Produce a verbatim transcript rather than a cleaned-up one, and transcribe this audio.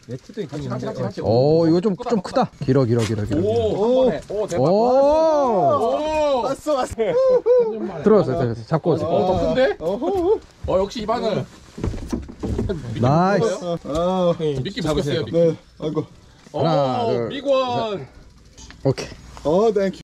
네트도 있겠는데. 같이, 같이, 같이. 오, 이거 좀 좀 크다. 길어 길어 길어 길어. 오, 한 번에. 오, 대박. 오, 오, 왔어 왔어. 들어왔어 들어왔어. 잡고 오세요. 어, 더 큰데? 어허. 어, 역시 이 바늘. 나이스. 아, 미끼 묶었어요, 미끼. 네. 아이고. 하나, 오, 둘, 미권. 오케이. 어, 땡큐.